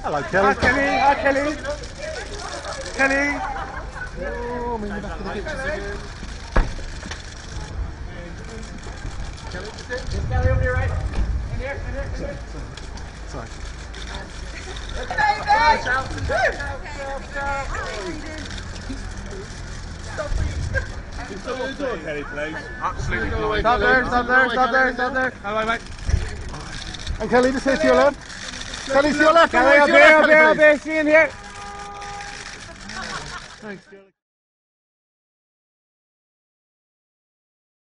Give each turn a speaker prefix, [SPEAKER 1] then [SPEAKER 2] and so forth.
[SPEAKER 1] Hello, Kelly.
[SPEAKER 2] Hi, Kelly. Hi, Kelly. Kelly.
[SPEAKER 1] Oh, maybe back to the kitchen again.
[SPEAKER 2] Kelly, over here, right? In here, in here, in here.
[SPEAKER 1] Sorry.
[SPEAKER 2] Kelly, please.
[SPEAKER 1] Absolutely fine.
[SPEAKER 2] Stop there, stop there, stop there, stop there. Hello, mate.
[SPEAKER 1] And Kelly, just here to your left. Kelly, to your left.
[SPEAKER 2] Kelly, up here, up here, up here. See in here.
[SPEAKER 1] Thanks, Kelly.